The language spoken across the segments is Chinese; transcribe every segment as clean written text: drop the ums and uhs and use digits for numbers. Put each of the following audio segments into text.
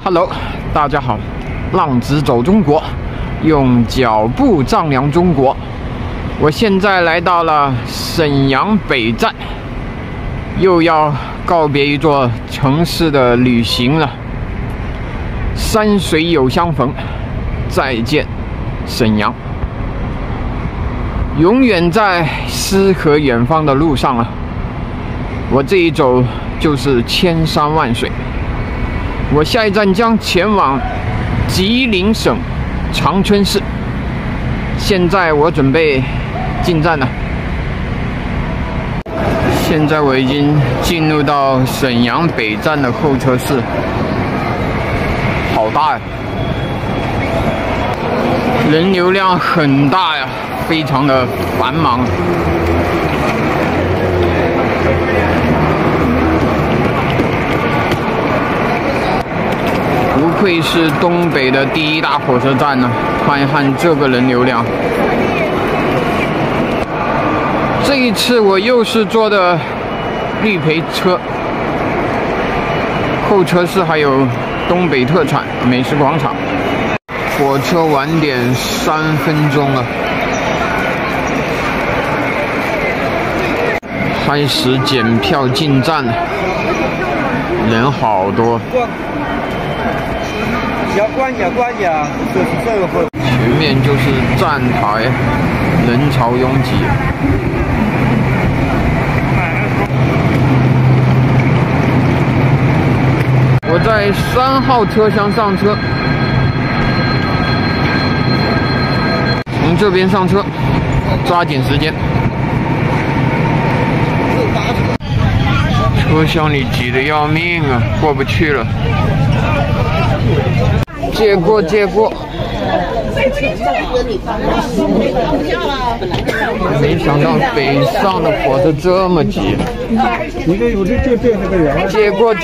Hello， 大家好，浪子走中国，用脚步丈量中国。我现在来到了沈阳北站，又要告别一座城市的旅行了。山水有相逢，再见沈阳。永远在诗和远方的路上啊，我这一走就是千山万水。我下一站将前往吉林省长春市。现在我准备进站了。现在我已经进入到沈阳北站的候车室，好大呀！人流量很大呀，非常的繁忙。不愧是东北的第一大火车站呢，看一看这个人流量。这一次我又是坐的绿皮车，候车室还有东北特产美食广场。火车晚点3分钟了，开始检票进站了，人好多。前面就是站台，人潮拥挤。我在3号车厢上车，从这边上车，抓紧时间。车厢里挤得要命啊，过不去了。借过。没想到北上的火车这么挤。借过。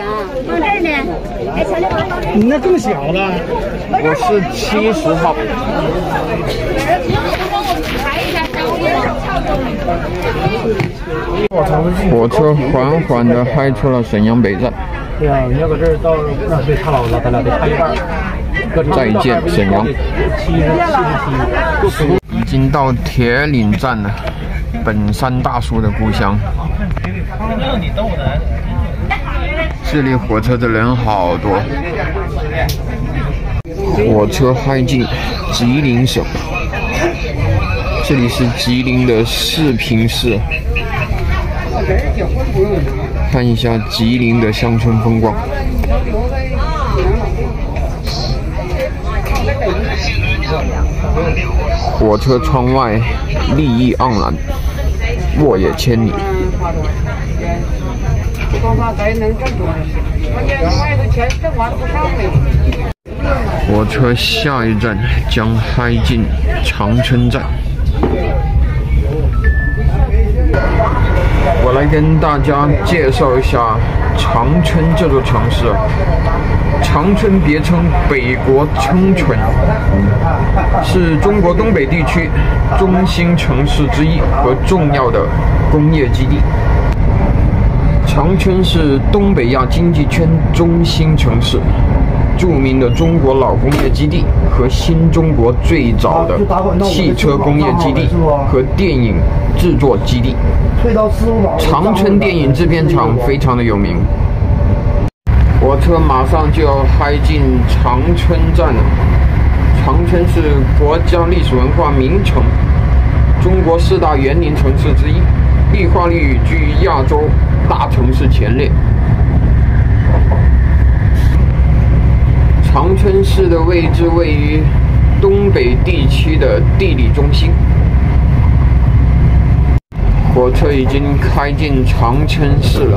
你那更小了。 我是70号。火车缓缓地开出了沈阳北站。 对呀，你要搁这儿到让谁差老子，咱俩得差一半。 再见沈阳。已经到铁岭站了，本山大叔的故乡。这里火车的人好多。火车开进吉林省，这里是吉林的四平市。看一下吉林的乡村风光。火车窗外绿意盎然，沃野千里。火车下一站将开进长春站。我来跟大家介绍一下长春这座城市。长春别称北国春春，是中国东北地区中心城市之一和重要的工业基地。长春是东北亚经济圈中心城市，著名的中国老工业基地和新中国最早的汽车工业基地和电影制作基地。长春电影制片厂非常的有名。火车马上就要开进长春站了。长春是国家历史文化名城，中国4大园林城市之一，绿化率居亚洲大城市前列。长春市的位置位于东北地区的地理中心。火车已经开进长春市了，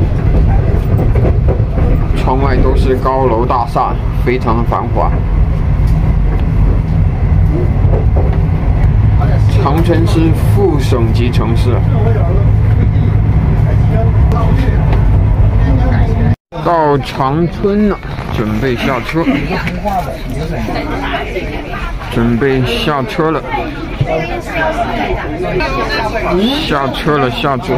窗外都是高楼大厦，非常的繁华。长春是副省级城市。到长春了，准备下车。下车，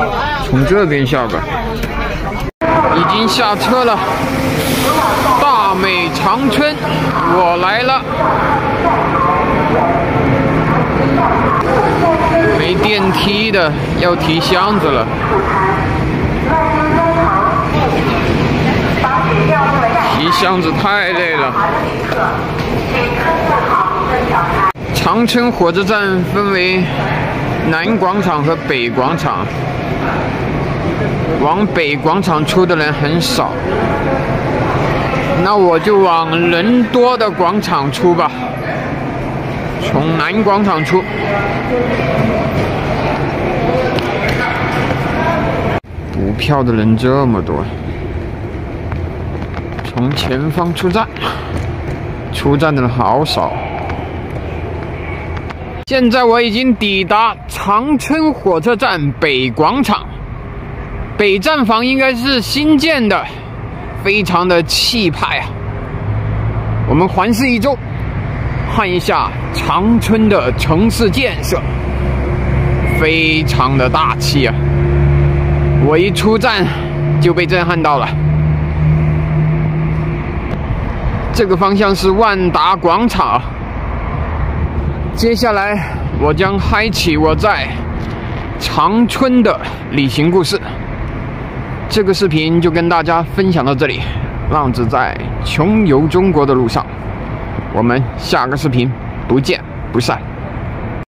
从这边下吧。已经下车了，大长春，我来了。没电梯的，要提箱子了。提箱子太累了。长春火车站分为南广场和北广场，往北广场出的人很少，那我就往人多的广场出吧，从南广场出。补票的人这么多，从前方出站，出站的人好少。现在我已经抵达长春火车站北广场，北站房应该是新建的，非常的气派啊！我们环视一周，看一下长春的城市建设，非常的大气啊！我一出站就被震撼到了。这个方向是万达广场。接下来，我将嗨起我在长春的旅行故事。这个视频就跟大家分享到这里，浪子在穷游中国的路上，我们下个视频不见不散。